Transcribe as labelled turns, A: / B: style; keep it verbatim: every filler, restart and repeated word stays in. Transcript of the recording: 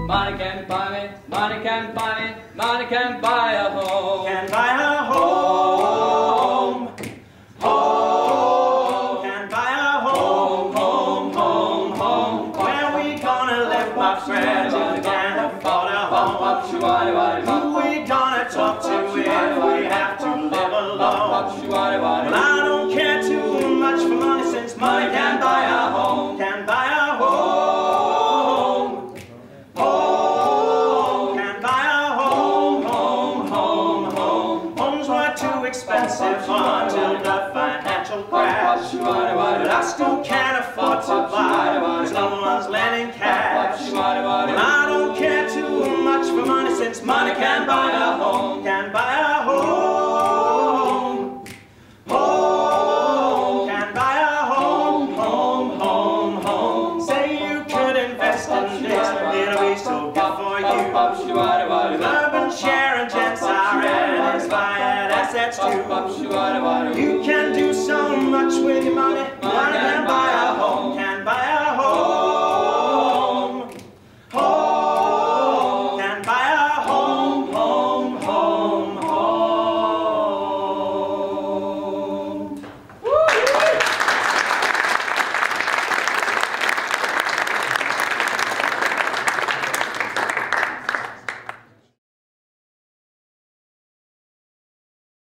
A: Money can buy me, money can buy me, money can buy a home.
B: Can buy a home. Home. Can buy a home, home, home, home. Where we gonna live, my friends, if we can't afford a home? Who we gonna talk to if we have to live alone? Well, I don't care too much for money, since money can buy a home. Can buy a home. Home. Can buy a home, home, home, home. Homes were too expensive until the financial crash, but I still can't afford to buy, cause no one's lending cash. Well, I don't care too much for money, since money can buy a home. Can buy a home. Home. Can buy a home, home, home, home. Say you could invest in this, it'll be so good for you. Urban share and gents are in inspired assets too. You can do so much with your money, money can buy a home.